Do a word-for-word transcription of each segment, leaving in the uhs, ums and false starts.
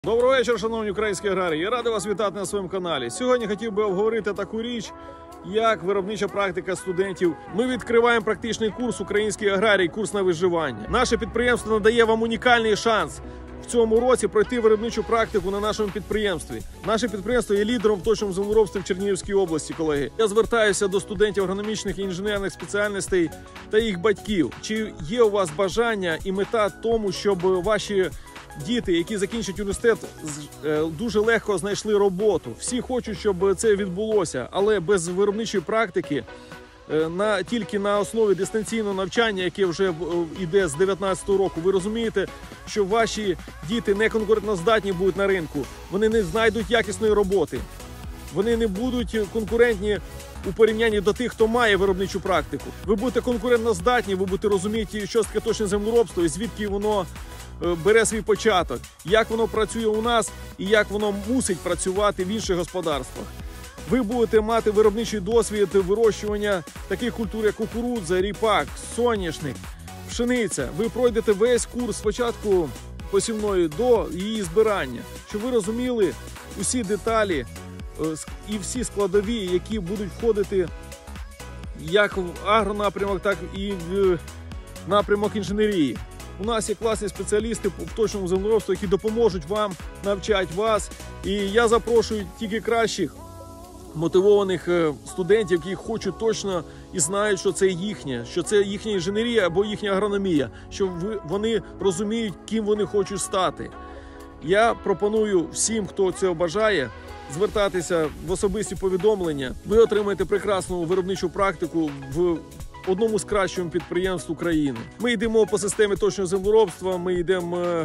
Доброго вечора, шановні українські аграрії. Я радий вас вітати на своєму каналі. Сьогодні хотів би обговорити таку річ, як виробнича практика студентів. Ми відкриваємо практичний курс «Український аграрій. Курс на виживання». Наше підприємство надає вам унікальний шанс в цьому році пройти виробничу практику на нашому підприємстві. Наше підприємство є лідером в точному землеробстві в Чернігівській області, колеги. Я звертаюся до студентів агрономічних і інженерних спеціальностей та їх батьків. Чи є у вас бажання і мета тому, щоб ваші діти, які закінчать університет, дуже легко знайшли роботу? Всі хочуть, щоб це відбулося, але без виробничої практики, на, тільки на основі дистанційного навчання, яке вже йде з дев'ятнадцятого року, ви розумієте, що ваші діти не конкурентоздатні будуть на ринку, вони не знайдуть якісної роботи, вони не будуть конкурентні у порівнянні до тих, хто має виробничу практику. Ви будете конкурентоздатні, ви будете розуміти, що таке точне землеробство і звідки воно бере свій початок, як воно працює у нас і як воно мусить працювати в інших господарствах. Ви будете мати виробничий досвід вирощування таких культур, як кукурудза, ріпак, соняшник, пшениця. Ви пройдете весь курс спочатку посівної до її збирання, щоб ви розуміли усі деталі і всі складові, які будуть входити як в агронапрямок, так і в напрямок інженерії. У нас є класні спеціалісти в точному землеробстві, які допоможуть вам, навчать вас. І я запрошую тільки кращих мотивованих студентів, які хочуть точно і знають, що це їхнє, що це їхня інженерія або їхня агрономія, що вони розуміють, ким вони хочуть стати. Я пропоную всім, хто цього бажає, звертатися в особисті повідомлення. Ви отримаєте прекрасну виробничу практику в одному з кращих підприємств України. Ми йдемо по системі точного землеробства, ми йдемо,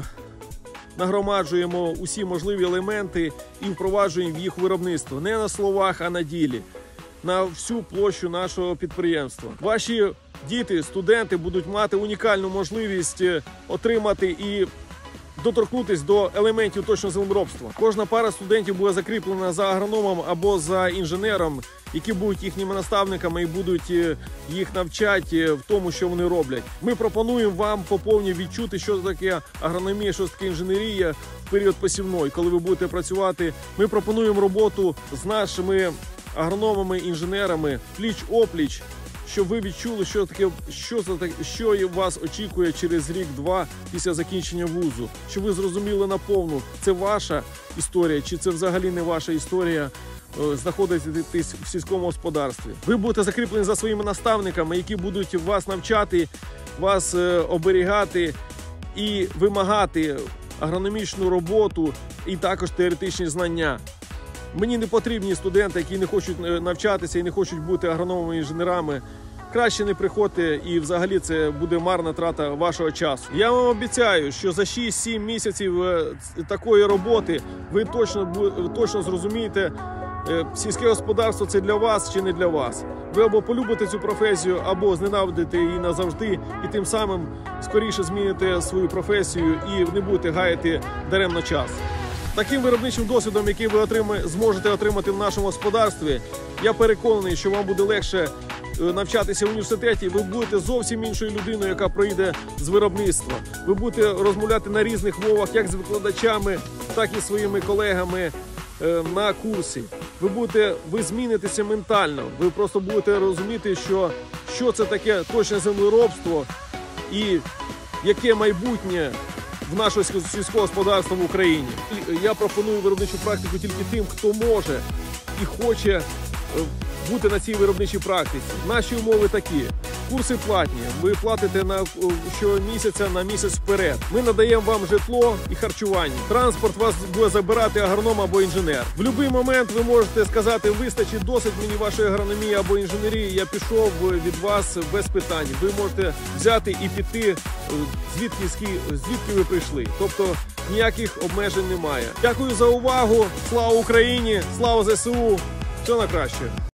нагромаджуємо усі можливі елементи і впроваджуємо їх у виробництво. Не на словах, а на ділі. На всю площу нашого підприємства. Ваші діти, студенти будуть мати унікальну можливість отримати і доторкнутися до елементів точного землеробства. Кожна пара студентів буде закріплена за агрономом або за інженером, які будуть їхніми наставниками і будуть їх навчати в тому, що вони роблять. Ми пропонуємо вам поповні відчути, що таке агрономія, що таке інженерія в період посівної, коли ви будете працювати. Ми пропонуємо роботу з нашими агрономами, інженерами, пліч-опліч, щоб ви відчули, що таке, що це таке, що вас очікує через рік-два після закінчення вузу. Щоб ви зрозуміли наповну, це ваша історія, чи це взагалі не ваша історія, знаходитись в сільському господарстві. Ви будете закріплені за своїми наставниками, які будуть вас навчати, вас оберігати і вимагати агрономічну роботу і також теоретичні знання. Мені не потрібні студенти, які не хочуть навчатися і не хочуть бути агрономами, інженерами. Краще не приходьте, і взагалі це буде марна трата вашого часу. Я вам обіцяю, що за шість-сім місяців такої роботи ви точно, ви точно зрозумієте, сільське господарство – це для вас чи не для вас. Ви або полюбите цю професію, або зненавидите її назавжди, і тим самим скоріше зміните свою професію і не будете гаяти даремно час. Таким виробничим досвідом, який ви отримаєте, зможете отримати в нашому господарстві, я переконаний, що вам буде легше навчатися в університеті, ви будете зовсім іншою людиною, яка пройде з виробництва. Ви будете розмовляти на різних мовах, як з викладачами, так і своїми колегами на курсі. Ви будете, ви змінитеся ментально, ви просто будете розуміти, що, що це таке точне землеробство і яке майбутнє в нашого сільського господарства в Україні. Я пропоную виробничу практику тільки тим, хто може і хоче бути на цій виробничій практиці. Наші умови такі. Курси платні. Ви платите на щомісяця на місяць вперед. Ми надаємо вам житло і харчування. Транспорт вас буде забирати агроном або інженер. В будь-який момент ви можете сказати, вистачить, досить мені вашої агрономії або інженерії, я пішов від вас без питань. Ви можете взяти і піти, звідки, звідки ви прийшли. Тобто ніяких обмежень немає. Дякую за увагу. Слава Україні! Слава зе се у! Все на краще!